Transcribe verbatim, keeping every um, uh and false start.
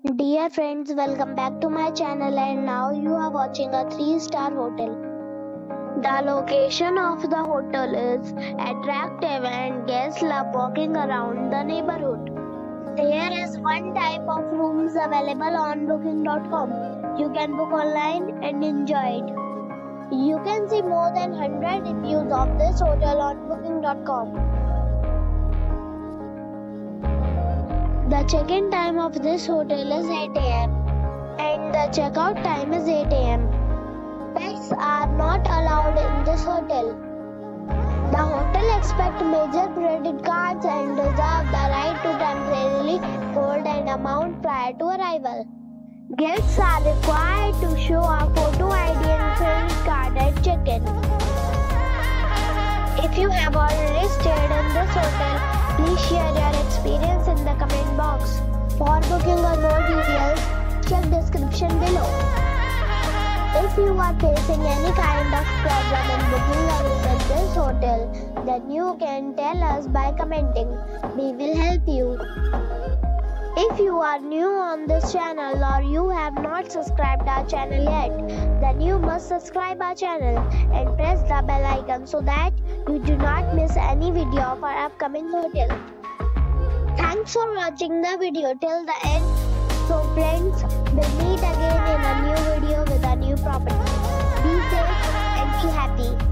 Dear friends, welcome back to my channel, and now you are watching a three star hotel. The location of the hotel is attractive and guests love walking around the neighborhood. There is one type of rooms available on booking dot com. You can book online and enjoy it. You can see more than one hundred reviews of this hotel on booking dot com. The check-in time of this hotel is eight a m and the check-out time is eight a m Pets are not allowed in this hotel. The hotel accepts major credit cards and reserves the right to temporarily hold an amount prior to arrival. Guests are required to show a photo I D and credit card at check-in. If you have already stayed in this hotel, please share your experience in the comment box. For booking or more details, check description below. If you are facing any kind of problem in booking a room at this hotel, then you can tell us by commenting. We will help you. If you are new on this channel or you have not subscribed our channel yet, then you must subscribe our channel and press the bell icon so that you do not miss any video of our upcoming hotel. Thanks for watching the video till the end. So friends, we'll meet again in a new video with a new property. Be safe and be happy.